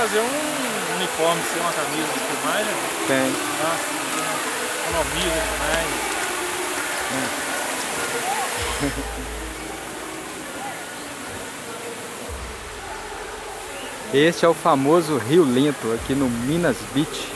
fazer um uniforme, ser uma camisa e tudo mais, né? Tem. Nossa, economiza demais. Este é o famoso Rio Lento aqui no Minas Beach.